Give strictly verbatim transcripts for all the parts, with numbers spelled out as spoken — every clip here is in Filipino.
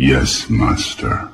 Yes, master.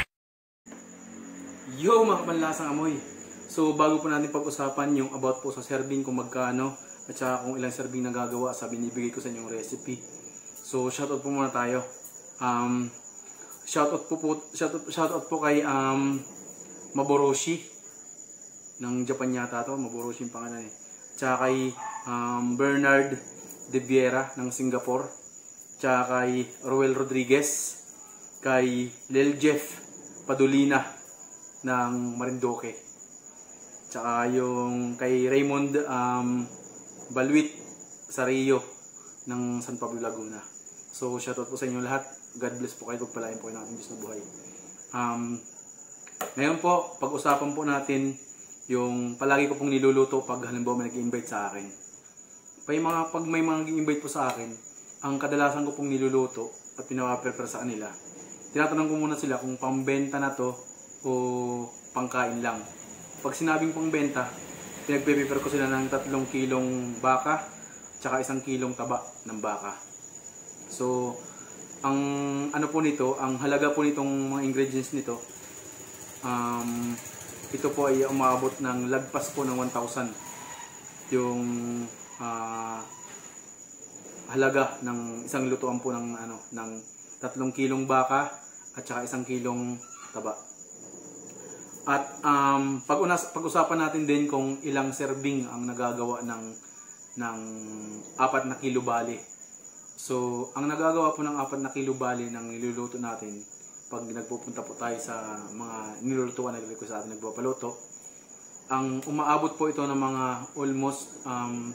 Yo mga kapanlasang amoy! So bago po natin pag-usapan yung about po sa serving kung magkano at saka kung ilang serving na gagawa sa binibigay ko sa inyong recipe. So shoutout po muna tayo. Um, shoutout po, po, shoutout, shoutout po kay um, Maboroshi ng Japan yata to. Maboroshi yung pangalan eh. Tsaka kay um, Bernard De Viera ng Singapore. Tsaka kay Roel Rodriguez. Kay Lil Jeff Padolina ng Marinduque. Tsaka yung kay Raymond um, Balwit Sarillo ng San Pablo, Laguna. So shoutout po sa inyo lahat. God bless po kayo. Pagpalain po kayo ng ating Diyos na buhay. Um, ngayon po, pag-usapan po natin yung palagi ko pong niluluto pag halimbawa may nag-invite sa akin. Pag, mga, pag may mga nag-invite po sa akin, ang kadalasan ko pong niluluto at pinapaprepare sa kanila, tinatanong ko muna sila kung pambenta na to o pangkain lang. Pag sinabing pangbenta, pinagpe-prepare ko sila ng tatlong kilong baka tsaka isang kilong taba ng baka. So, ang ano po nito, ang halaga po nitong mga ingredients nito, um, ito po ay umabot ng lagpas po ng one thousand. Yung uh, halaga ng isang lutuan po ng ano ng tatlong kilong baka at saka isang kilong taba. At um, pag-unas, pag-usapan natin din kung ilang serving ang nagagawa ng ng apat na kilo bali. So, ang nagagawa po ng apat na kilo bali ng niluluto natin pag nagpupunta po tayo sa mga nilulutuan na ko sa atin nagpapaluto, ang umaabot po ito ng mga almost um,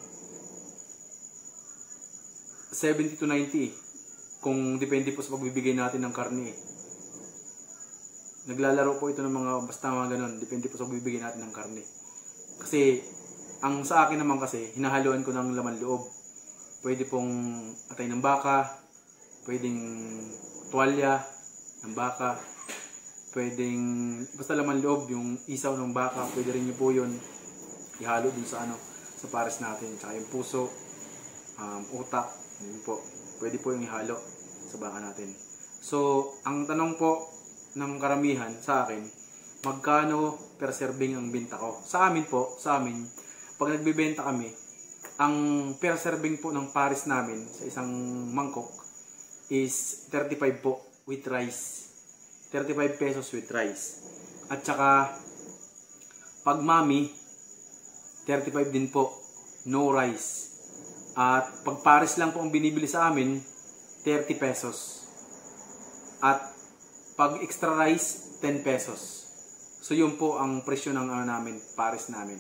seventy to ninety kung depende po sa pagbibigay natin ng karne. Naglalaro po ito ng mga basta mga ganun. Depende po sa pagbibigay natin ng karne. Kasi, ang sa akin naman kasi, hinahaluan ko ng laman loob. Pwede pong atay ng baka, pwedeng tuwalya ng baka, pwedeng basta laman loob, yung isaw ng baka, pwede rin nyo po yun ihalo dun sa ano, sa pares natin. Tsaka yung puso, um, utak, yun po. Pwede po yung ihalo sa baka natin. So, ang tanong po ng karamihan sa akin, magkano per serving ang benta ko? Sa amin po, sa amin, pag nagbibenta kami, ang per serving po ng pares namin sa isang mangkok is thirty-five po with rice. thirty-five pesos with rice. At saka, pag mami, thirty-five din po, no rice. At pag pares lang po ang binibili sa amin, thirty pesos. At pag extra rice, ten pesos. So yun po ang presyo ng ano namin, pares namin.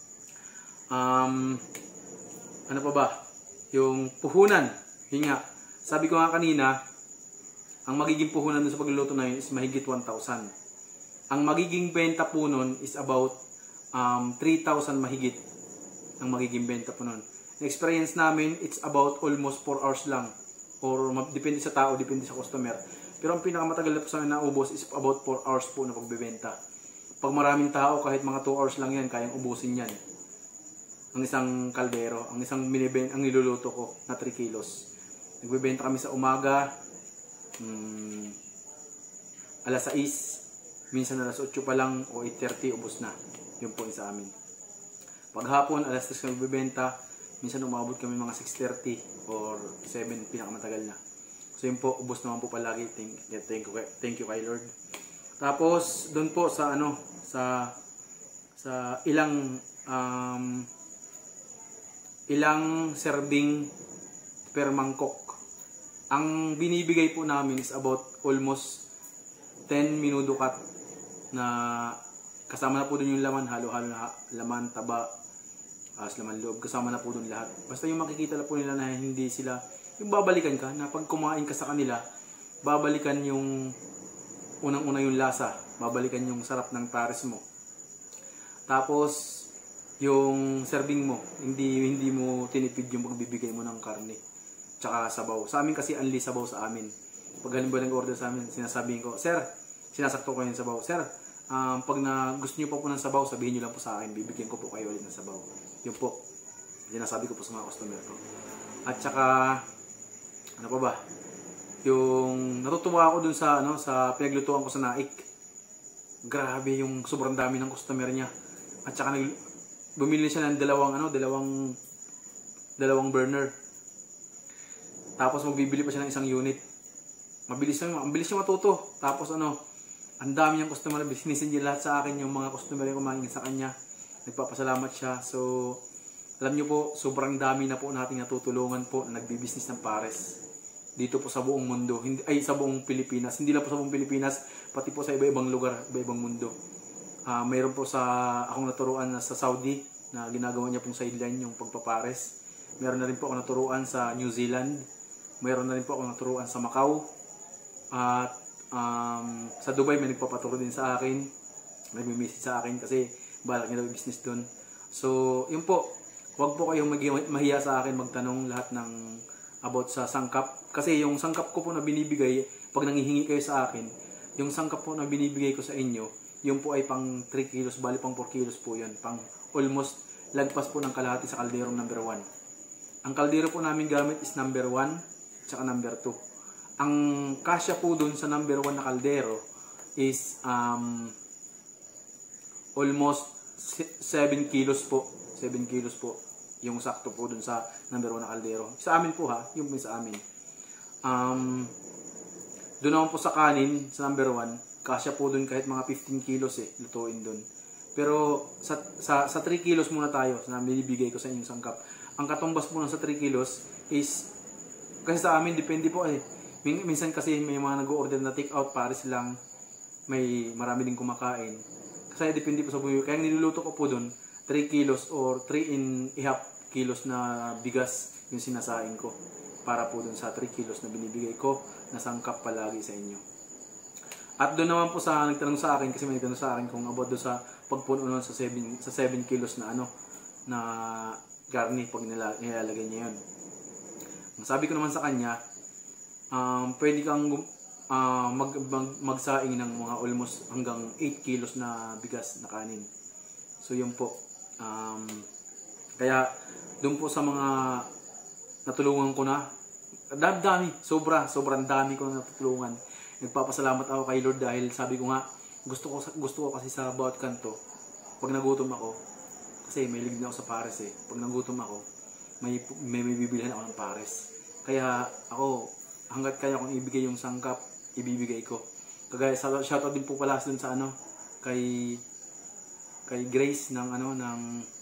Um, ano pa ba? Yung puhunan. Yun nga. Sabi ko nga kanina, ang magiging puhunan dun sa pagluluto na yun is mahigit one thousand. Ang magiging benta po nun is about um, three thousand mahigit. Ang magiging benta po nun. Experience namin, it's about almost four hours lang. Or depende sa tao, depende sa customer. Pero ang pinakamatagal na po sa amin naubos is about four hours po na pagbebenta. Pag maraming tao, kahit mga two hours lang yan, kayang ubusin yan. Ang isang kaldero, ang isang miniben, ang niluluto ko na three kilos. Nagbebenta kami sa umaga, hmm, alas sais, minsan alas otso pa lang o eight thirty, ubos na. Yun po yung sa amin. Paghapon, alas tres kami bebenta. Minsan umabot kami mga six thirty or seven, pinakamatagal na. So yun po, ubos naman po palagi. Thank, thank, you, thank you kay Lord. Tapos, doon po sa ano, sa sa ilang um, ilang serving per mangkok. Ang binibigay po namin is about almost ten minuto cut na kasama na po doon yung laman, halo-halo na laman, taba, as laman loob, kasama na po doon lahat. Basta yung makikita na po nila na hindi sila, yung babalikan ka, na pag kumain ka sa kanila, babalikan yung unang-una yung lasa, babalikan yung sarap ng pares mo. Tapos, yung serving mo, hindi hindi mo tinipid yung pagbibigay mo ng karne. Tsaka sabaw. Sa amin kasi only sabaw sa amin. Pag halimbawa nag-order sa amin, sinasabihin ko, Sir, sinasakto ko yung sabaw. Sir, um, pag na gusto niyo pa po ng sabaw, sabihin niyo lang po sa akin, bibigyan ko po kayo ulit ng sabaw. Yun po, sinasabi ko po sa mga customer ko. At saka, ano pa ba? Yung natutuwa ako dun sa ano sa pinaglutuan ko sa Naik. Grabe yung sobrang dami ng customer niya. At saka nag bumili siya ng dalawang ano, dalawang dalawang burner. Tapos magbibili pa siya ng isang unit. Mabilis lang, ang bilis niya matuto. Tapos ano, ang dami niyang customer, sinisin niya lahat sa akin yung mga customer yung kumain sa kanya. Nagpapasalamat siya. So, alam niyo po, sobrang dami na po nating natutulungan po na nagbi-business ng pares. Dito po sa buong mundo, hindi, ay sa buong Pilipinas. Hindi lang po sa buong Pilipinas, pati po sa iba-ibang lugar, iba-ibang mundo. Uh, mayroon po sa akong naturuan na sa Saudi na ginagawa niya pong sideline yung pagpapares. Meron na rin po ako naturuan sa New Zealand. Meron na rin po ako naturuan sa Macau. At um, sa Dubai may nagpapaturo din sa akin. Nagme-message sa akin kasi balak niya daw business doon. So, yun po. Huwag po kayong mahiya sa akin magtanong lahat ng about sa sangkap. Kasi yung sangkap ko po na binibigay, pag nangihingi kayo sa akin, yung sangkap po na binibigay ko sa inyo, yung po ay pang three kilos, bali pang four kilos po yun. Pang almost lagpas po ng kalahati sa kalderong number one. Ang kaldero po namin gamit is number one, tsaka number two. Ang kasya po dun sa number one na kaldero is um, almost seven kilos po. seven kilos po. Yung sakto po dun sa number one na kaldero. Sa amin po ha, yung po sa amin. Um, doon naman po sa kanin, sa number one, kasya po dun kahit mga fifteen kilos eh, lutuin dun. Pero sa, sa, sa three kilos muna tayo, na binibigay ko sa inyong sangkap. Ang katumbas po ng sa three kilos is, kasi sa amin, depende po eh. Minsan kasi may mga nag-order na take out, pares lang, may marami din kumakain. Kasi depende po sa buhay. Kaya niluluto ko po dun, three kilos or three and a half kilos na bigas yung sinasain ko. Para po dun sa three kilos na binibigay ko, na sangkap palagi sa inyo. At doon naman po sa nagtanong sa akin, kasi may nagtanong sa akin kung about doon sa pagpuno nun sa seven, sa seven kilos na ano, na garni pag nilalagay niya yun. Sabi ko naman sa kanya, um, pwede kang uh, mag, mag, magsaing ng mga almost hanggang eight kilos na bigas na kanin. So yun po. Um, kaya doon po sa mga natulungan ko na, dami, dami, sobra, sobrang dami ko na natulungan. Nagpapasalamat ako kay Lord dahil sabi ko nga, gusto ko gusto ko kasi sa bawat kanto, pag nagutom ako, kasi may ligid na ako sa pares eh. Pag nagutom ako, may may, may bibilihan ako ng pares. Kaya ako, hanggat kaya kong ibigay yung sangkap, ibibigay ko. Kagaya shoutout din po pala dun sa ano, kay kay Grace ng ano ng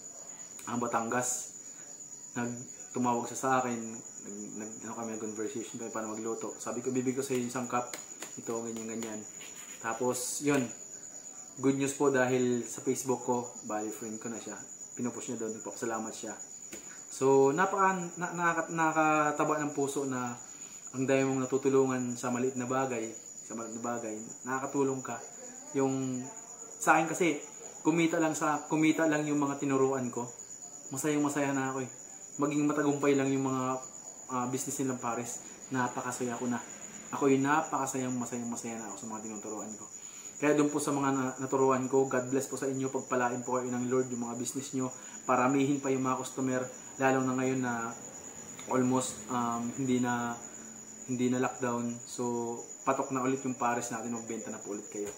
ang Batangas. Nag tumawag siya sa akin, nag, nag ano kami conversation kaya paano magluto. Sabi ko bibigay ko sa iyo yung sangkap, ito ganyan ganyan. Tapos yun, good news po dahil sa Facebook ko, bali friend ko na siya. Pinupush niya doon, nagpapasalamat siya. So, napaka, na, nakaka, nakakataba ng puso na ang dami mong natutulungan sa maliit na bagay, sa maliit na bagay, nakakatulong ka. Yung, sa akin kasi, kumita lang sa, kumita lang yung mga tinuruan ko, masayang masaya na ako eh. Maging matagumpay lang yung mga uh, business nilang pares, napakasaya ko na. Ako yung napakasayang masayang masaya na ako sa mga tinuturuan ko. Kaya doon po sa mga naturuan ko, God bless po sa inyo, pagpalain po kayo ng Lord yung mga business nyo, paramihin pa yung mga customer, lalo na ngayon na almost um, hindi na hindi na lockdown. So, patok na ulit yung pares natin, magbenta na po ulit kayo.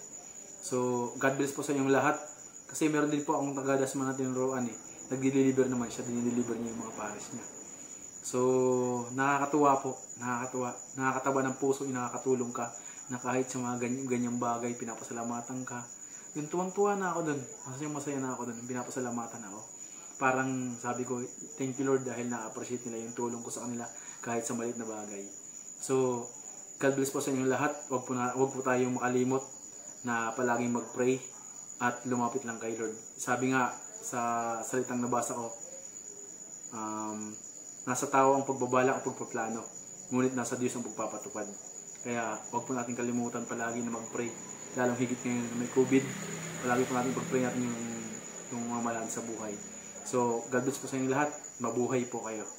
So, God bless po sa inyong lahat. Kasi meron din po akong taga-Dasma na tinuruan eh. Nag-deliver naman siya, dinideliver niya yung mga pares niya. So, nakakatuwa po, nakakatuwa, nakakataba ng puso, nakakatulong ka, na kahit sa mga ganyang, ganyang bagay, pinapasalamatan ka. Yung tuwang-tuwa na ako dun, masayang masaya na ako dun, pinapasalamatan ako. Parang sabi ko, thank you Lord dahil na-appreciate nila yung tulong ko sa kanila kahit sa maliit na bagay. So, God bless po sa inyong lahat. Huwag po, na, huwag po tayong makalimot na palaging mag-pray at lumapit lang kay Lord. Sabi nga sa salitang nabasa ko, um, nasa tao ang pagbabala at pagpaplano, ngunit nasa Diyos ang pagpapatupad. Kaya huwag po natin kalimutan palagi na mag-pray. Lalong higit ngayon na may COVID, palagi po natin pag-pray natin yung, yung mga malaan sa buhay. So, God bless po sa inyo lahat. Mabuhay po kayo.